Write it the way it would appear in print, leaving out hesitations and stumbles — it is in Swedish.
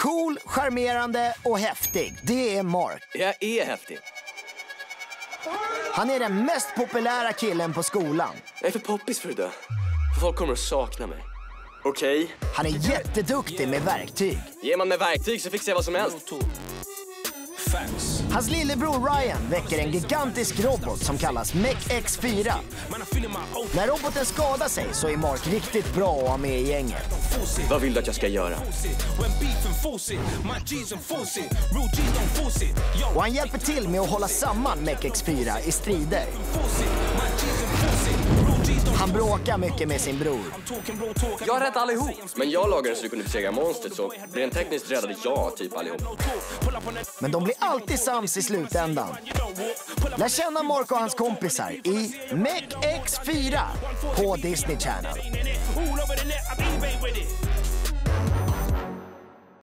Cool, charmerande och häftig. Det är Mark. Jag är häftig. Han är den mest populära killen på skolan. Jag är för poppis för att dö. Folk kommer att sakna mig. Okej. Han är jätteduktig med verktyg. Ger man med verktyg så fixar jag vad som helst. Hans lillebror Ryan väcker en gigantisk robot som kallas Mech X4. När roboten skadar sig så är Mark riktigt bra att ha med i gänget. Vad vill du att jag ska göra? Och han hjälper till med att hålla samman Mech X4 i strider. Han bråkar mycket med sin bror. Jag räddade allihop. Men jag lagade så du kunde besegra monstret, så rent tekniskt räddade jag typ allihop. Men de blir alltid sams i slutändan. Lär känna Mark och hans kompisar i Mech X4 på Disney Channel.